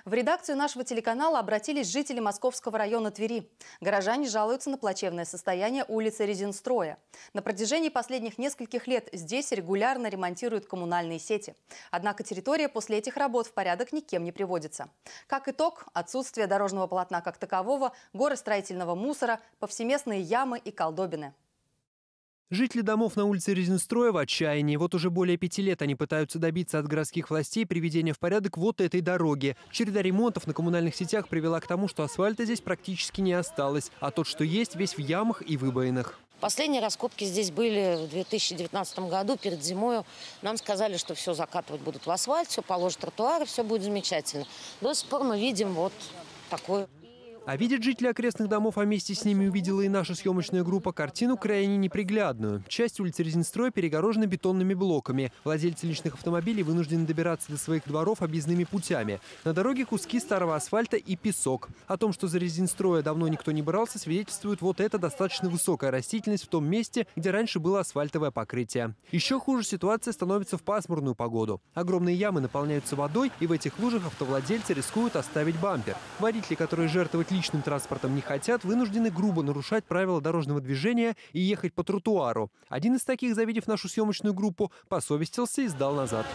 В редакцию нашего телеканала обратились жители Московского района Твери. Горожане жалуются на плачевное состояние улицы Резинстроя. На протяжении последних нескольких лет здесь регулярно ремонтируют коммунальные сети. Однако территория после этих работ в порядок никем не приводится. Как итог, отсутствие дорожного полотна как такового, горы строительного мусора, повсеместные ямы и колдобины. Жители домов на улице Резинстроя в отчаянии. Вот уже более 5 лет они пытаются добиться от городских властей приведения в порядок вот этой дороги. Череда ремонтов на коммунальных сетях привела к тому, что асфальта здесь практически не осталось, а тот, что есть, весь в ямах и выбоинах. Последние раскопки здесь были в 2019 году, перед зимой. Нам сказали, что все закатывать будут в асфальт, все положат тротуары, все будет замечательно. До сих пор мы видим вот такое. А видят жители окрестных домов, а вместе с ними увидела и наша съемочная группа, картину крайне неприглядную. Часть улицы Резинстроя перегорожена бетонными блоками. Владельцы личных автомобилей вынуждены добираться до своих дворов объездными путями. На дороге куски старого асфальта и песок. О том, что за Резинстроя давно никто не брался, свидетельствует вот эта достаточно высокая растительность в том месте, где раньше было асфальтовое покрытие. Еще хуже ситуация становится в пасмурную погоду. Огромные ямы наполняются водой, и в этих лужах автовладельцы рискуют оставить бампер. Водители, которые жертвовать личным транспортом не хотят, вынуждены грубо нарушать правила дорожного движения и ехать по тротуару. Один из таких, завидев нашу съемочную группу, посовестился и сдал назад.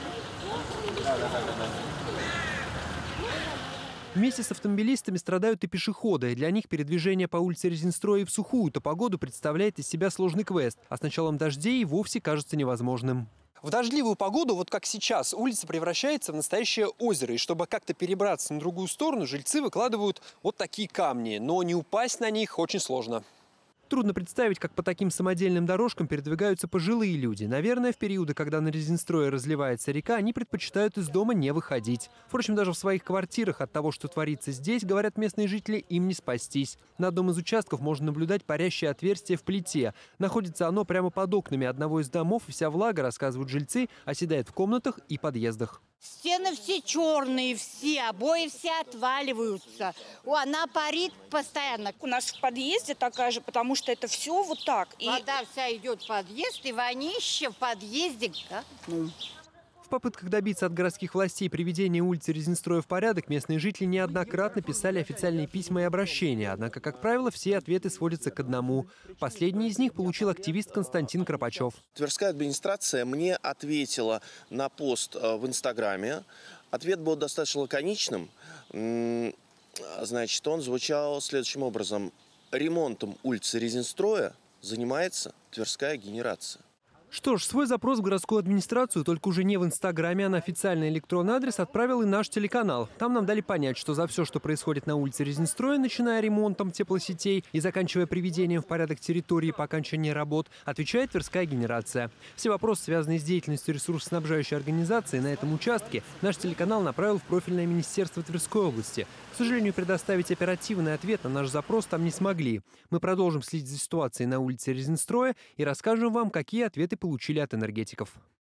Вместе с автомобилистами страдают и пешеходы. Для них передвижение по улице Резинстроя в сухую-то погоду представляет из себя сложный квест, а с началом дождей вовсе кажется невозможным. В дождливую погоду, вот как сейчас, улица превращается в настоящее озеро. И чтобы как-то перебраться на другую сторону, жильцы выкладывают вот такие камни. Но не упасть на них очень сложно. Трудно представить, как по таким самодельным дорожкам передвигаются пожилые люди. Наверное, в периоды, когда на Резинстрое разливается река, они предпочитают из дома не выходить. Впрочем, даже в своих квартирах от того, что творится здесь, говорят местные жители, им не спастись. На одном из участков можно наблюдать парящее отверстие в плите. Находится оно прямо под окнами одного из домов, и вся влага, рассказывают жильцы, оседает в комнатах и подъездах. Стены все черные, все, обои все отваливаются. Она парит постоянно. У нас в подъезде такая же, потому что это все вот так. Вода вся идет в подъезд, и вонище в подъезде. В попытках добиться от городских властей приведения улицы Резинстроя в порядок местные жители неоднократно писали официальные письма и обращения. Однако, как правило, все ответы сводятся к одному. Последний из них получил активист Константин Кропачев. Тверская администрация мне ответила на пост в Инстаграме. Ответ был достаточно лаконичным. Значит, он звучал следующим образом. Ремонтом улицы Резинстроя занимается Тверская генерация. Что ж, свой запрос в городскую администрацию, только уже не в Инстаграме, а на официальный электронный адрес отправил и наш телеканал. Там нам дали понять, что за все, что происходит на улице Резинстроя, начиная ремонтом теплосетей и заканчивая приведением в порядок территории по окончании работ, отвечает Тверская генерация. Все вопросы, связанные с деятельностью ресурсоснабжающей организации на этом участке, наш телеканал направил в профильное министерство Тверской области. К сожалению, предоставить оперативный ответ на наш запрос там не смогли. Мы продолжим следить за ситуацией на улице Резинстроя и расскажем вам, какие ответы получили от энергетиков.